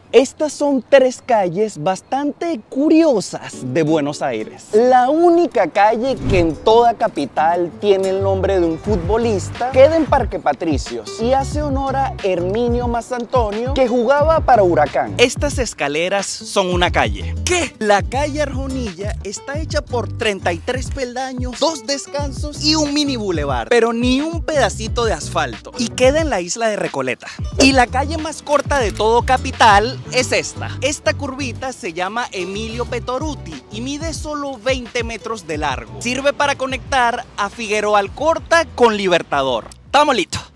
Estas son tres calles bastante curiosas de Buenos Aires. La única calle que en toda capital tiene el nombre de un futbolista queda en Parque Patricios y hace honor a Herminio Mazzantonio, que jugaba para Huracán. Estas escaleras son una calle. ¿Qué? La calle Arjonilla está hecha por 33 peldaños, 2 descansos y un mini bulevar, pero ni un pedacito de asfalto, y queda en la isla de Recoleta. Y la calle más corta de todo capital es esta. Esta curvita se llama Emilio Petoruti y mide solo 20 metros de largo. Sirve para conectar a Figueroa Alcorta con Libertador. ¡Estamos listos!